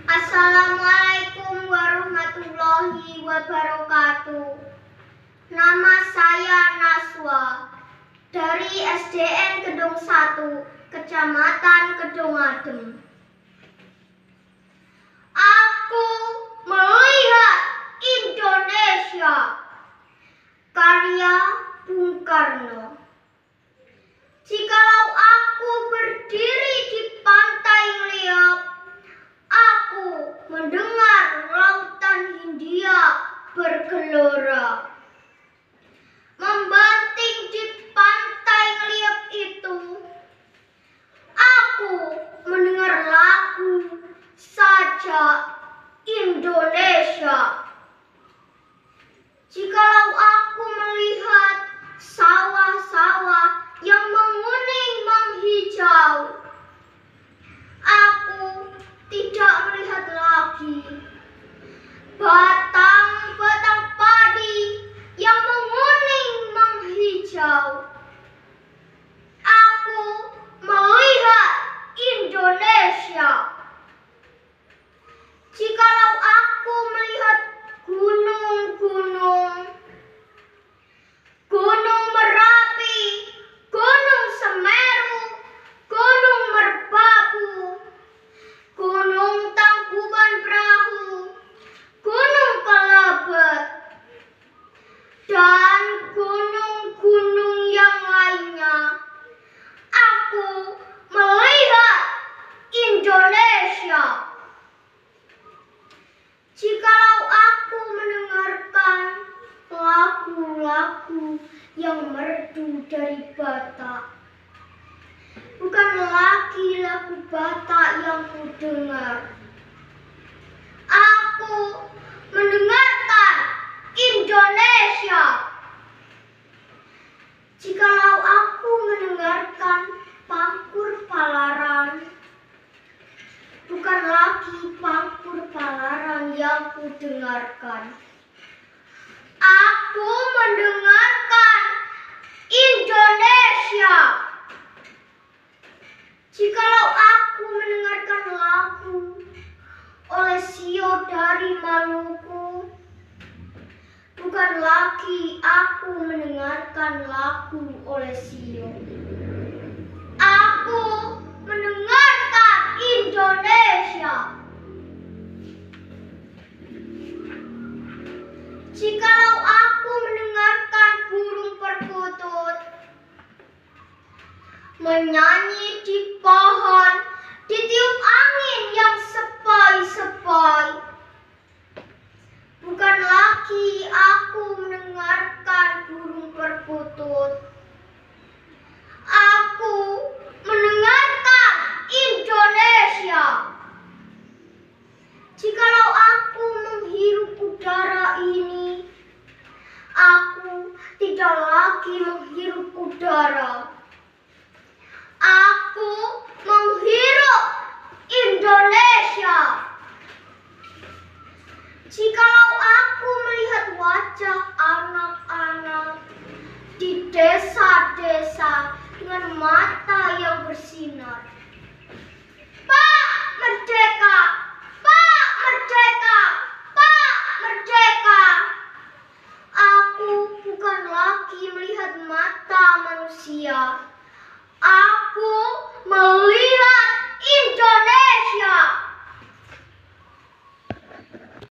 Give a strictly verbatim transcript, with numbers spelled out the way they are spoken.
Assalamualaikum warahmatullahi wabarakatuh. Nama saya Naswa dari S D N Kedung satu, Kecamatan Kedung Adem. Aku melihat Indonesia, karya Bung Karno. Jikalau aku berdiri di pantai Ngeliop, aku mendengar lautan Hindia bergelora. Membanting di pantai Ngeliop itu, aku mendengar lagu Sajak Indonesia. Jikalau aku melihat sawah-sawah yang menguning menghijau, aku tidak melihat lagi batang-batang padi yang menguning menghijau. Aku melihat Indonesia. Jikalau aku melihat gunung-gunung, Gunung Merapi, Gunung Semeru, Gunung Merbabu, Gunung Tangkuban Perahu, Gunung Kelebet, dan gunung-gunung yang lainnya, aku melihat Indonesia. Jikalau aku mendengarkan lagu-lagu yang merdu dari Batak, bukan lagi lagu Batak yang kudengar. Aku mendengarkan Indonesia. Jikalau aku mendengarkan Pangkur Palaran, bukan lagi Pangkur Palaran yang kudengarkan. Aku mendengarkan Indonesia. Jikalau aku mendengarkan lagu oleh Sio dari Maluku, bukan lagi aku mendengarkan lagu oleh Sio. Aku mendengar